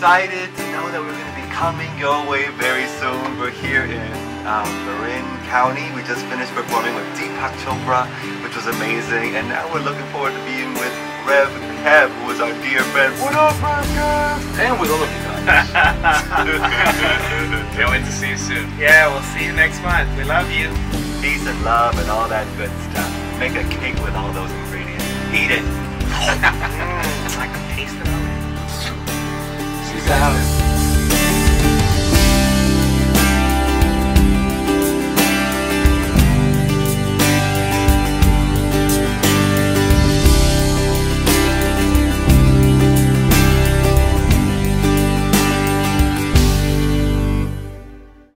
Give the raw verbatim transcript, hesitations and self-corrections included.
excited to know that we're going to be coming your way very soon. We're here in um, Marin County. We just finished performing with Deepak Chopra, which was amazing. And now we're looking forward to being with Rev Kev, who is our dear friend. What up, Rev Kev? And with all of you guys. Can't wait to see you soon. Yeah, we'll see you next month. We love you. Peace and love and all that good stuff. Make a cake with all those ingredients. Eat it. mm, I can taste it already. Peace out.